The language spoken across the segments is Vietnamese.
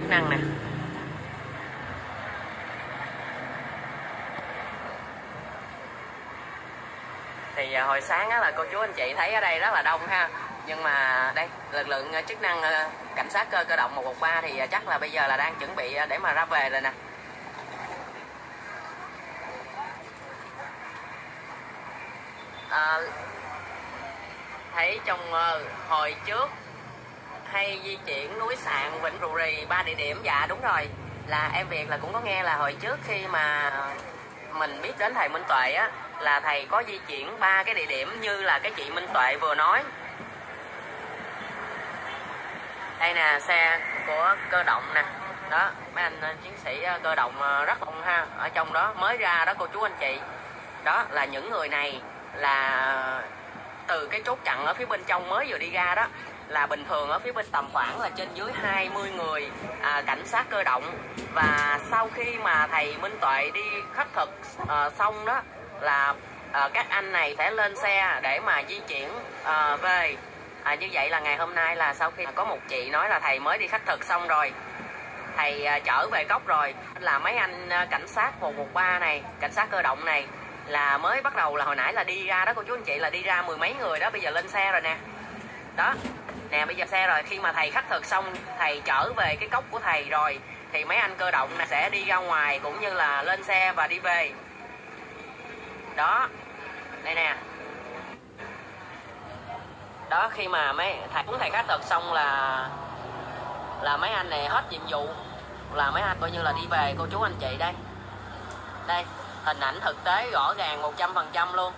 chức năng nè. Thì hồi sáng á, là cô chú anh chị thấy ở đây rất là đông ha. Nhưng mà đây lực lượng chức năng cảnh sát cơ động 113 thì chắc là bây giờ là đang chuẩn bị để mà ra về rồi nè. Thấy trong hồi trước hay di chuyển núi Sạn, Vịnh Rù Rì 3 địa điểm. Dạ đúng rồi, là em Việt là cũng có nghe là hồi trước khi mà mình biết đến thầy Minh Tuệ á, là thầy có di chuyển 3 cái địa điểm như là cái chị Minh Tuệ vừa nói. Đây nè, xe của cơ động nè. Đó, mấy anh chiến sĩ cơ động rất đông ha. Ở trong đó mới ra đó cô chú anh chị. Đó là những người này là từ cái chốt chặn ở phía bên trong mới vừa đi ra đó. Là bình thường ở phía bên tầm khoảng là trên dưới 20 người cảnh sát cơ động. Và sau khi mà thầy Minh Tuệ đi khất thực xong đó, là các anh này sẽ lên xe để mà di chuyển về. Như vậy là ngày hôm nay là sau khi có một chị nói là thầy mới đi khất thực xong rồi, thầy trở về gốc rồi, là mấy anh cảnh sát 113 này, cảnh sát cơ động này là mới bắt đầu là hồi nãy là đi ra đó cô chú anh chị, là đi ra 10 mấy người đó, bây giờ lên xe rồi nè. Đó nè, bây giờ xe rồi, khi mà thầy khất thực xong, thầy trở về cái cốc của thầy rồi thì mấy anh cơ động sẽ đi ra ngoài cũng như là lên xe và đi về. Đó, đây nè. Đó, khi mà thầy khất thực xong là mấy anh này hết nhiệm vụ, là mấy anh coi như là đi về cô chú anh chị. Đây, đây hình ảnh thực tế rõ ràng 100% luôn.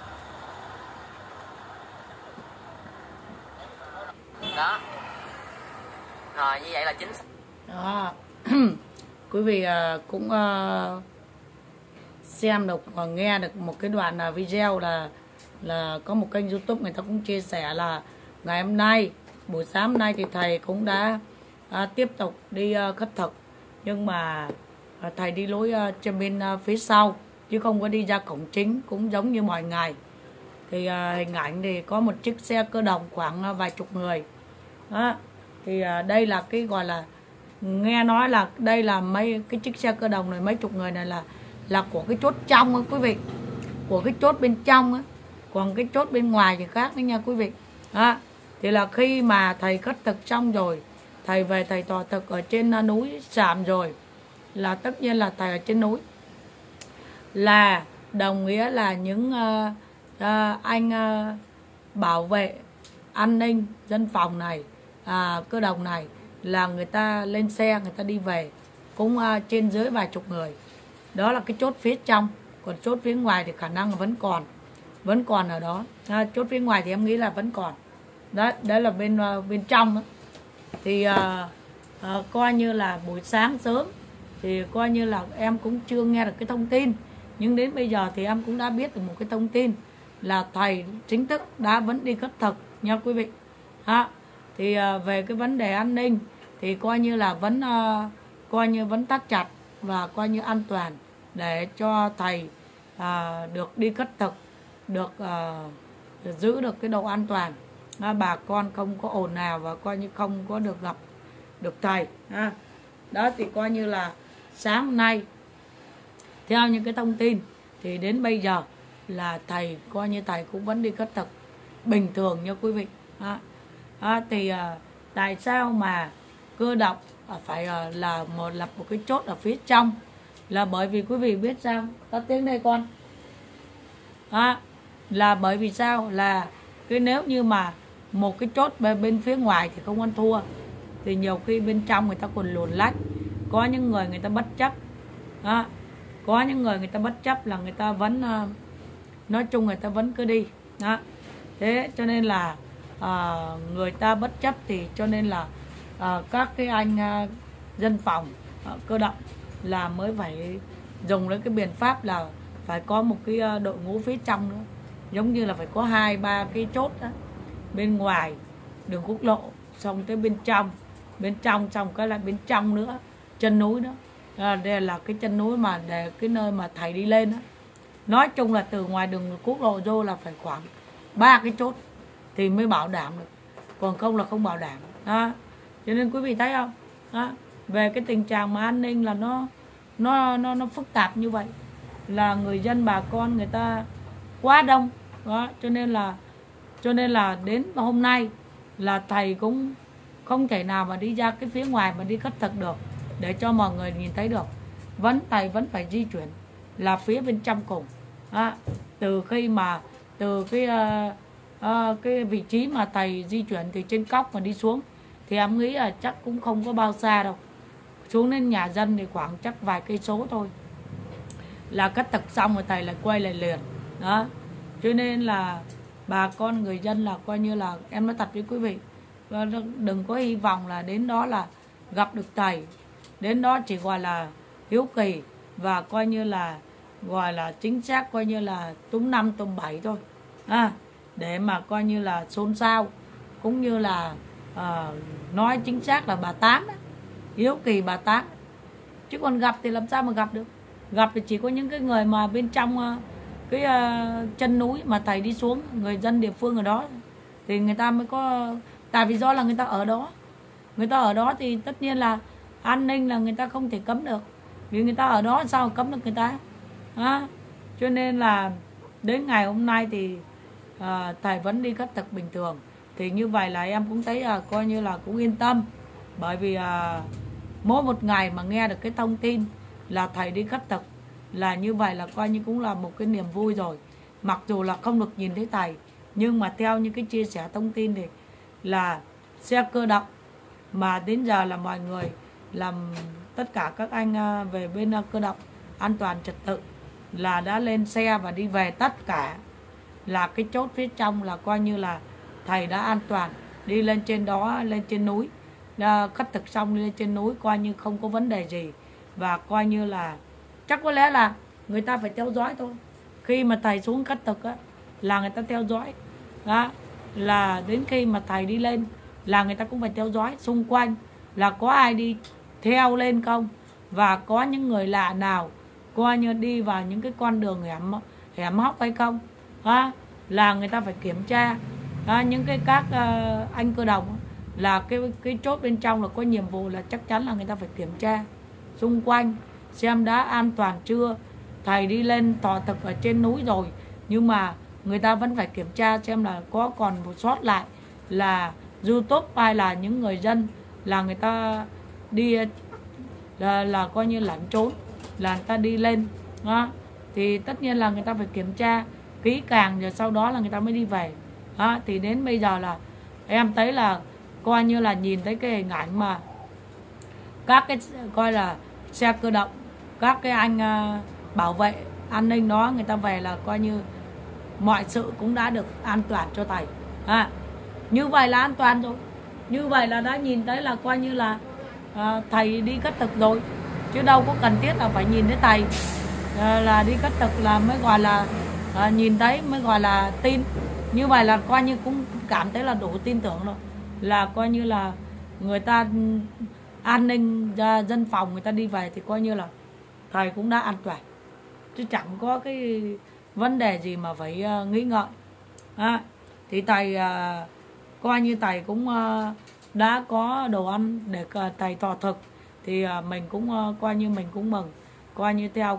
Đó, rồi như vậy là chính xác. Đó. Quý vị cũng xem được và nghe được một cái đoạn video là có một kênh YouTube người ta cũng chia sẻ là ngày hôm nay, buổi sáng hôm nay thì thầy cũng đã tiếp tục đi khất thực, nhưng mà thầy đi lối trên bên phía sau chứ không có đi ra cổng chính cũng giống như mọi ngày. Thì hình ảnh thì có một chiếc xe cơ động khoảng vài chục người. Đó. Thì đây là cái gọi là, nghe nói là đây là mấy cái chiếc xe cơ động này, mấy chục người này là của cái chốt trong á quý vị, của cái chốt bên trong á, còn cái chốt bên ngoài thì khác đấy nha quý vị. Đó. Thì là khi mà thầy khất thực xong rồi, thầy về thầy tọa thực ở trên núi Sạn rồi, là tất nhiên là thầy ở trên núi, là đồng nghĩa là những anh bảo vệ an ninh dân phòng này, cơ động này, là người ta lên xe người ta đi về cũng trên dưới vài chục người. Đó là cái chốt phía trong, còn chốt phía ngoài thì khả năng là vẫn còn ở đó. Chốt phía ngoài thì em nghĩ là vẫn còn. Đấy là bên trong đó. Thì coi như là buổi sáng sớm thì coi như là em cũng chưa nghe được cái thông tin, nhưng đến bây giờ thì em cũng đã biết được một cái thông tin là thầy chính thức đã vẫn đi khất thực nha quý vị. Thì về cái vấn đề an ninh thì coi như là vẫn thắt chặt và coi như an toàn để cho thầy được đi khất thực, được giữ được cái độ an toàn, bà con không có ồn ào và coi như không có được gặp được thầy. Đó thì coi như là sáng hôm nay theo những cái thông tin thì đến bây giờ là thầy coi như thầy cũng vẫn đi khất thực bình thường nha quý vị. Thì tại sao mà cơ động phải lập một cái chốt ở phía trong, là bởi vì quý vị biết sao, tắt tiếng đây con. Là bởi vì sao, là cái nếu như mà một cái chốt bên phía ngoài thì không ăn thua, thì nhiều khi bên trong người ta còn luồn lách, có những người ta bất chấp. Có những người ta bất chấp là người ta vẫn nói chung người ta vẫn cứ đi. Thế cho nên là người ta bất chấp thì cho nên là các cái anh dân phòng cơ động là mới phải dùng đến cái biện pháp là phải có một cái đội ngũ phía trong nữa, giống như là phải có 2-3 cái chốt đó, bên ngoài đường quốc lộ xong tới bên trong xong cái lại bên trong nữa, chân núi đó. Đây là cái chân núi mà để cái nơi mà thầy đi lên đó. Nói chung là từ ngoài đường quốc lộ vô là phải khoảng 3 cái chốt thì mới bảo đảm được, còn không là không bảo đảm. Cho nên quý vị thấy không, về cái tình trạng mà an ninh là nó phức tạp như vậy, là người dân bà con người ta quá đông đó, cho nên là đến hôm nay là thầy cũng không thể nào mà đi ra cái phía ngoài mà đi khất thực được để cho mọi người nhìn thấy được. Thầy vẫn phải di chuyển là phía bên trong cùng à, từ cái vị trí mà thầy di chuyển từ trên cóc mà đi xuống thì em nghĩ là chắc cũng không có bao xa đâu, xuống đến nhà dân thì khoảng chắc vài cây số thôi là khất thực xong rồi thầy lại quay lại liền đó. Cho nên là bà con người dân là coi như là em nói thật với quý vị, đừng có hy vọng là đến đó là gặp được thầy, đến đó chỉ gọi là hiếu kỳ và coi như là gọi là chính xác coi như là túm 5 túm 7 thôi để mà coi như là xôn xao, cũng như là nói chính xác là bà tán đó, hiếu kỳ bà tán, chứ còn gặp thì làm sao mà gặp được. Gặp thì chỉ có những cái người mà bên trong cái chân núi mà thầy đi xuống, người dân địa phương ở đó thì người ta mới có, tại vì do là người ta ở đó thì tất nhiên là an ninh là người ta không thể cấm được, vì người ta ở đó sao cấm được người ta cho nên là đến ngày hôm nay thì thầy vẫn đi khất thực bình thường. Thì như vậy là em cũng thấy coi như là cũng yên tâm, bởi vì mỗi một ngày mà nghe được cái thông tin là thầy đi khất thực là như vậy là coi như cũng là một cái niềm vui rồi. Mặc dù là không được nhìn thấy thầy, nhưng mà theo những cái chia sẻ thông tin thì là xe cơ động mà đến giờ là mọi người làm tất cả các anh về bên cơ động an toàn trật tự là đã lên xe và đi về, tất cả là cái chốt phía trong là coi như là thầy đã an toàn đi lên trên đó, lên trên núi khất thực xong đi lên trên núi coi như không có vấn đề gì. Và coi như là chắc có lẽ là người ta phải theo dõi thôi, khi mà thầy xuống khất thực là người ta theo dõi đó, là đến khi mà thầy đi lên là người ta cũng phải theo dõi xung quanh là có ai đi theo lên không, và có những người lạ nào coi như đi vào những cái con đường hẻm hóc hay không là người ta phải kiểm tra những cái các anh cơ động là cái chốt bên trong là có nhiệm vụ là chắc chắn là người ta phải kiểm tra xung quanh xem đã an toàn chưa. Thầy đi lên tọa thực ở trên núi rồi, nhưng mà người ta vẫn phải kiểm tra xem là có còn một sót lại là YouTube hay là những người dân là người ta đi là coi như lẩn trốn, là người ta đi lên đó, thì tất nhiên là người ta phải kiểm tra kỹ càng rồi sau đó là người ta mới đi về đó. Thì đến bây giờ là em thấy là coi như là nhìn thấy cái hình ảnh mà các cái coi là xe cơ động, các cái anh bảo vệ an ninh đó người ta về là coi như mọi sự cũng đã được an toàn cho thầy như vậy là an toàn rồi, như vậy là đã nhìn thấy là coi như là thầy đi khất thực rồi, chứ đâu có cần thiết là phải nhìn thấy thầy là đi khất thực là mới gọi là nhìn thấy mới gọi là tin. Như vậy là coi như cũng cảm thấy là đủ tin tưởng rồi, là coi như là người ta an ninh dân phòng người ta đi về thì coi như là thầy cũng đã an toàn, chứ chẳng có cái vấn đề gì mà phải nghĩ ngợi thì thầy coi như thầy cũng đã có đồ ăn để thầy thọ thực, thì mình cũng coi như mình cũng mừng, coi như theo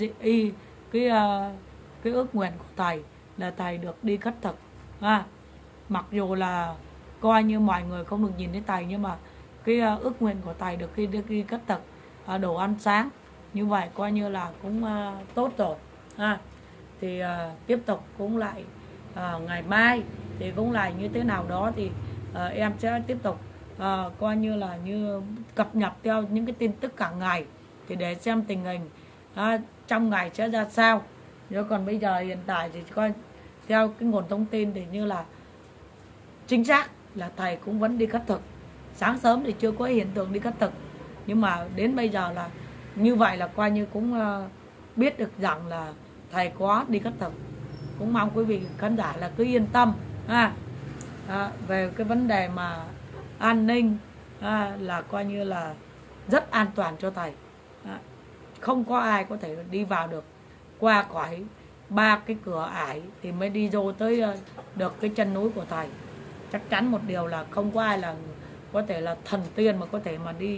cái ước nguyện của thầy là thầy được đi khất thực mặc dù là coi như mọi người không được nhìn thấy thầy, nhưng mà cái ước nguyện của thầy được khi đi khất thực đồ ăn sáng như vậy coi như là cũng tốt rồi thì tiếp tục cũng lại ngày mai thì cũng lại như thế nào đó thì em sẽ tiếp tục coi như là như cập nhật theo những cái tin tức cả ngày thì để xem tình hình trong ngày sẽ ra sao. Nếu còn bây giờ hiện tại thì coi theo cái nguồn thông tin thì như là chính xác là thầy cũng vẫn đi khất thực. Sáng sớm thì chưa có hiện tượng đi khất thực, nhưng mà đến bây giờ là như vậy là coi như cũng biết được rằng là thầy có đi khất thực. Cũng mong quý vị khán giả là cứ yên tâm về cái vấn đề mà an ninh là coi như là rất an toàn cho thầy. Không có ai có thể đi vào được qua khỏi 3 cái cửa ải thì mới đi vô tới được cái chân núi của thầy. Chắc chắn một điều là không có ai là có thể là thần tiên mà có thể mà đi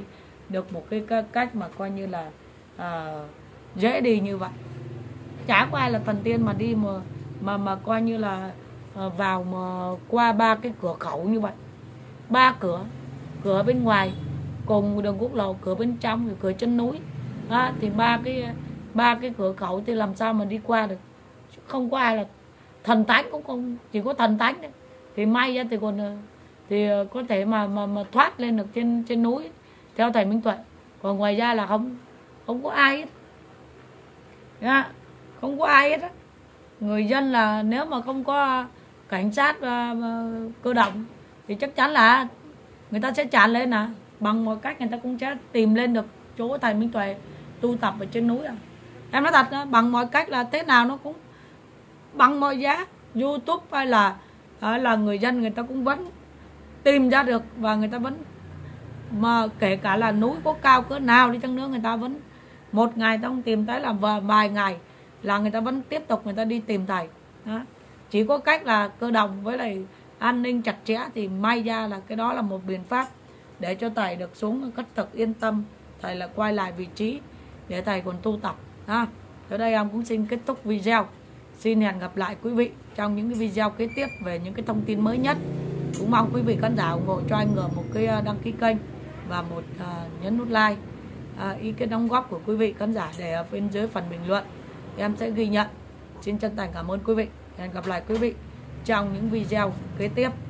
được một cái cách mà coi như là dễ đi như vậy. Chả có ai là thần tiên mà đi mà coi như là vào mà qua 3 cái cửa khẩu như vậy. 3 cửa, cửa bên ngoài cùng đường quốc lộ, cửa bên trong rồi cửa chân núi. Thì ba cái cửa khẩu thì làm sao mà đi qua được. Chứ không có ai là thần thánh, cũng không, chỉ có thần thánh đấy. Thì may ra thì còn thì có thể mà thoát lên được trên núi theo thầy Minh Tuệ. Còn ngoài ra là không có ai hết. Không có ai hết á. Người dân là nếu mà không có cảnh sát và cơ động thì chắc chắn là người ta sẽ tràn lên bằng mọi cách người ta cũng sẽ tìm lên được chỗ thầy Minh Tuệ tu tập ở trên núi. Em nói thật đó, bằng mọi cách là thế nào nó cũng bằng mọi giá. YouTube hay là người dân người ta cũng vẫn tìm ra được, và người ta vẫn, mà kể cả là núi có cao cỡ nào đi chăng nữa, người ta vẫn một ngày ta không tìm thấy là vài ngày là người ta vẫn tiếp tục người ta đi tìm thầy. Chỉ có cách là cơ động với lại an ninh chặt chẽ, thì may ra là cái đó là một biện pháp để cho thầy được xuống khất thực yên tâm. Thầy là quay lại vị trí để thầy còn tu tập. Tới đây em cũng xin kết thúc video. Xin hẹn gặp lại quý vị trong những cái video kế tiếp về những cái thông tin mới nhất. Cũng mong quý vị khán giả ủng hộ cho anh G một cái đăng ký kênh và một nhấn nút like. Ý kiến đóng góp của quý vị khán giả để ở bên dưới phần bình luận, em sẽ ghi nhận. Xin chân thành cảm ơn quý vị. Hẹn gặp lại quý vị trong những video kế tiếp.